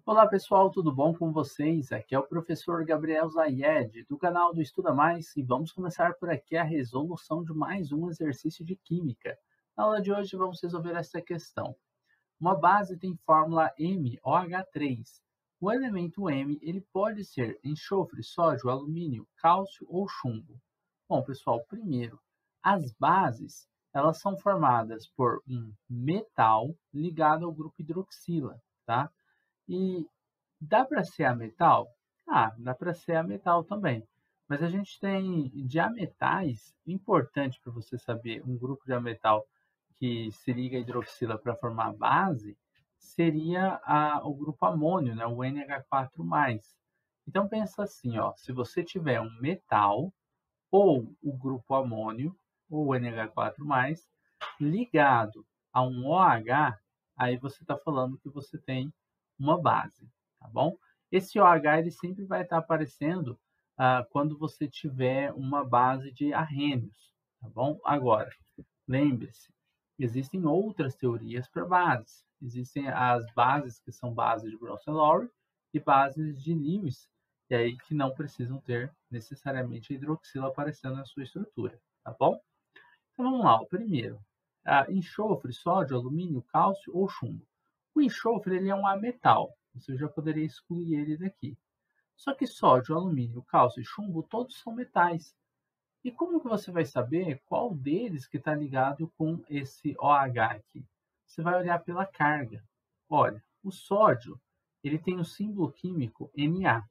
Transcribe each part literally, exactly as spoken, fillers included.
Olá pessoal, tudo bom com vocês? Aqui é o professor Gabriel Zayed, do canal do Estuda Mais, e vamos começar por aqui a resolução de mais um exercício de Química. Na aula de hoje vamos resolver essa questão. Uma base tem fórmula M O H três. O elemento M ele pode ser enxofre, sódio, alumínio, cálcio ou chumbo. Bom pessoal, primeiro, as bases elas são formadas por um metal ligado ao grupo hidroxila, tá? E dá para ser a metal? Ah, dá para ser a metal também. Mas a gente tem diametais, importante para você saber, um grupo de ametal que se liga à hidroxila para formar a base, seria a, o grupo amônio, né, o N H quatro mais. Então pensa assim, ó, se você tiver um metal ou o grupo amônio, ou o N H quatro mais, ligado a um OH, aí você está falando que você tem uma base, tá bom? Esse OH ele sempre vai estar aparecendo ah, quando você tiver uma base de arrênios, tá bom? Agora, lembre-se, existem outras teorias para bases. Existem as bases que são bases de Bronson-Lowry e bases de Lewis, e aí que não precisam ter necessariamente a hidroxila aparecendo na sua estrutura, tá bom? Então vamos lá, o primeiro, ah, enxofre, sódio, alumínio, cálcio ou chumbo. O enxofre ele é um ametal, você já poderia excluir ele daqui. Só que sódio, alumínio, cálcio e chumbo todos são metais. E como que você vai saber qual deles que está ligado com esse OH aqui? Você vai olhar pela carga. Olha, o sódio ele tem o símbolo químico Na.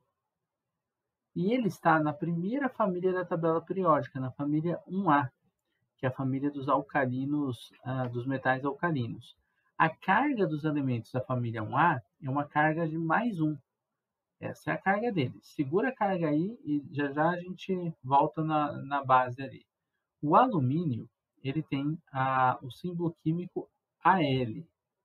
E ele está na primeira família da tabela periódica, na família um A, que é a família dos alcalinos, ah, dos metais alcalinos. A carga dos elementos da família um A é uma carga de mais um. Essa é a carga dele. Segura a carga aí e já já a gente volta na, na base ali. O alumínio, ele tem a, o símbolo químico A L.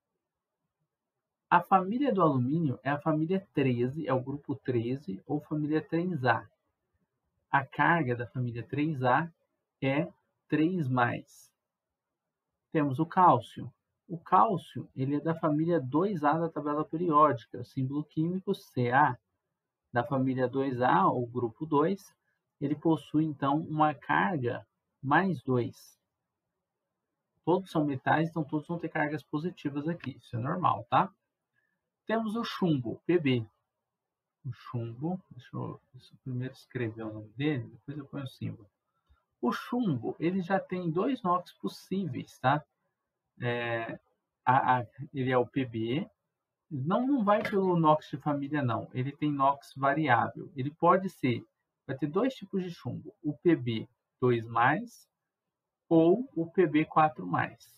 A família do alumínio é a família treze, é o grupo treze ou família três A. A carga da família três A é três mais. Temos o cálcio. O cálcio ele é da família dois A da tabela periódica, símbolo químico Ca. Da família dois A, ou grupo dois, ele possui então uma carga mais dois. Todos são metais, então todos vão ter cargas positivas aqui, isso é normal, tá? Temos o chumbo, P B. O chumbo, deixa eu, deixa eu primeiro escrever o nome dele, depois eu ponho o símbolo. O chumbo, ele já tem dois NOx possíveis, tá? É, a, a, ele é o P B, não, não vai pelo NOx de família, não. Ele tem NOx variável. Ele pode ser, vai ter dois tipos de chumbo, o P B dois mais ou o P B quatro mais.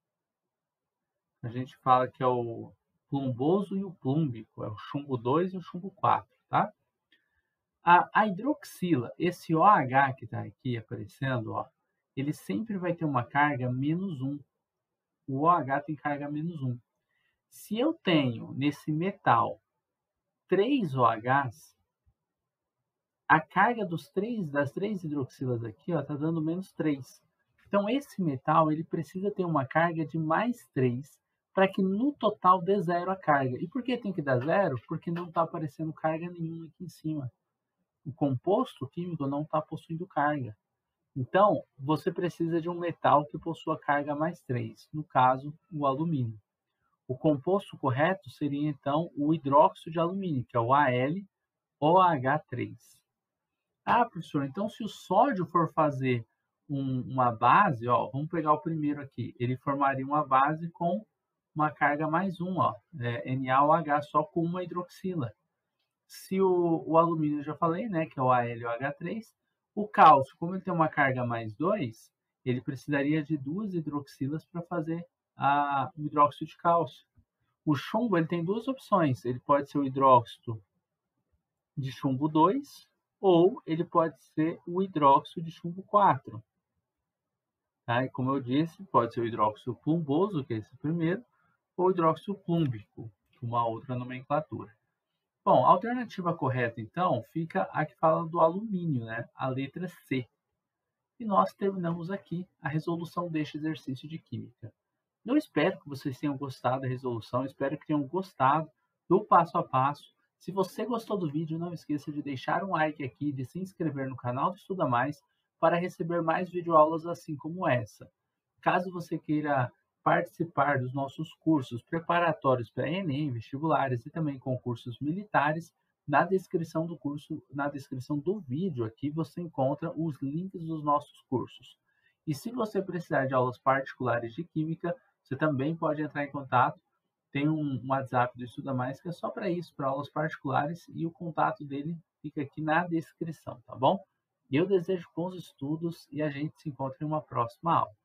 A gente fala que é o plumboso e o plúmbico, é o chumbo dois e o chumbo quatro, tá? A, a hidroxila, esse OH que está aqui aparecendo, ó, ele sempre vai ter uma carga menos um. O OH tem carga menos um. Se eu tenho nesse metal três OHs, a carga dos três, das três hidroxilas aqui está dando menos três. Então, esse metal ele precisa ter uma carga de mais três para que no total dê zero a carga. E por que tem que dar zero? Porque não está aparecendo carga nenhuma aqui em cima. O composto químico não está possuindo carga. Então, você precisa de um metal que possua carga mais três, no caso, o alumínio. O composto correto seria, então, o hidróxido de alumínio, que é o A L O H três. Ah, professor, então se o sódio for fazer um, uma base, ó, vamos pegar o primeiro aqui, ele formaria uma base com uma carga mais um, ó, é, NaOH, só com uma hidroxila. Se o, o alumínio, eu já falei, né, que é o A L O H três, o cálcio, como ele tem uma carga mais dois, ele precisaria de duas hidroxilas para fazer a, o hidróxido de cálcio. O chumbo ele tem duas opções. Ele pode ser o hidróxido de chumbo dois ou ele pode ser o hidróxido de chumbo quatro. Tá? E como eu disse, pode ser o hidróxido plumboso, que é esse primeiro, ou o hidróxido plúmbico, uma outra nomenclatura. Bom, a alternativa correta, então, fica a que fala do alumínio, né? A letra C. E nós terminamos aqui a resolução deste exercício de química. Eu espero que vocês tenham gostado da resolução, espero que tenham gostado do passo a passo. Se você gostou do vídeo, não esqueça de deixar um like aqui, de se inscrever no canal do Estuda Mais para receber mais videoaulas assim como essa. Caso você queira participar dos nossos cursos preparatórios para Enem, vestibulares e também concursos militares, na descrição do curso, na descrição do vídeo aqui você encontra os links dos nossos cursos. E se você precisar de aulas particulares de Química, você também pode entrar em contato. Tem um WhatsApp do Estuda Mais que é só para isso, para aulas particulares, e o contato dele fica aqui na descrição, tá bom? Eu desejo bons estudos e a gente se encontra em uma próxima aula.